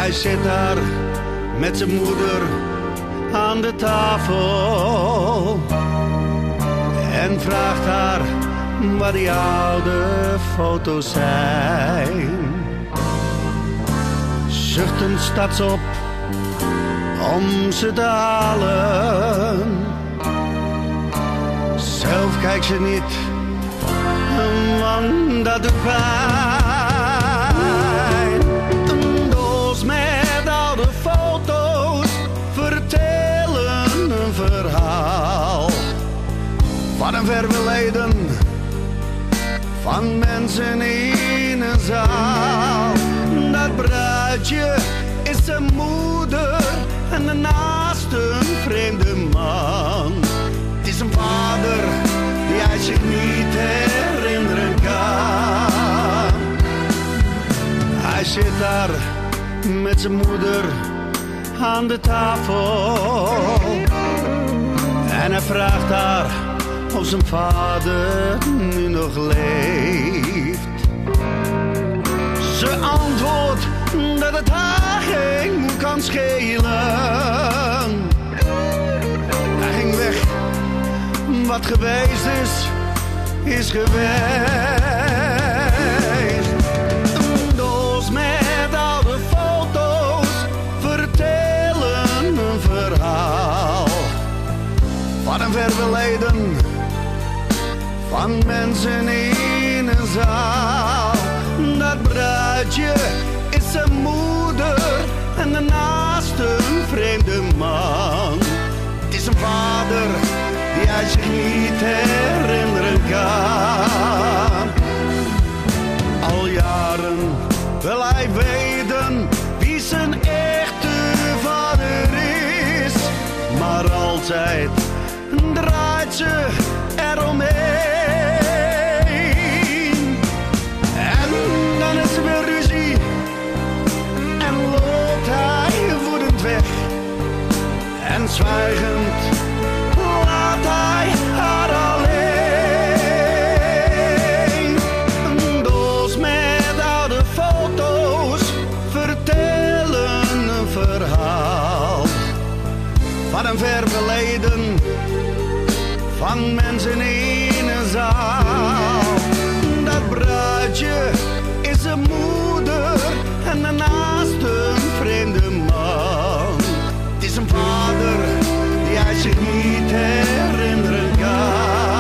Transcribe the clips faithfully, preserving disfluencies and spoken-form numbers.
Hij zit daar met zijn moeder aan de tafel en vraagt haar wat die oude foto's zijn. Zuchtend staat ze op om ze te halen. Zelf kijkt ze niet, want dat doet pijn. Een doos met oude foto's vertellen een verhaal van een ver verleden, van mensen in een zaal. Dat bruidje is zijn moeder en daarnaast een vreemde man. Het is een vader die hij zich niet herinneren kan. Hij zit daar met zijn moeder aan de tafel en hij vraagt haar of zijn vader nu nog leeft. Ze antwoordt dat het haar geen moe kan schelen. Hij ging weg, wat geweest is, is geweest. Een doos met oude foto's vertellen een verhaal van een ver verleden, van mensen in een zaal. Dat bruidje is zijn moeder en daarnaast een vreemde man. Het is een vader die hij zich niet herinneren kan. Al jaren wil hij weten wie zijn echte vader is, maar altijd draait ze eromheen. En dan is er weer ruzie en loopt hij woedend weg. En zwijgend laat hij haar alleen. Een doos met oude foto's vertellen een verhaal van een ver verleden, van mensen in een zaal. Dat bruidje is een moeder en daarnaast een vreemde man. Het is een vader die hij zich niet herinneren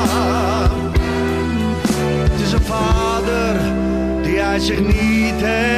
kan. Het is een vader die hij zich niet herinneren kan.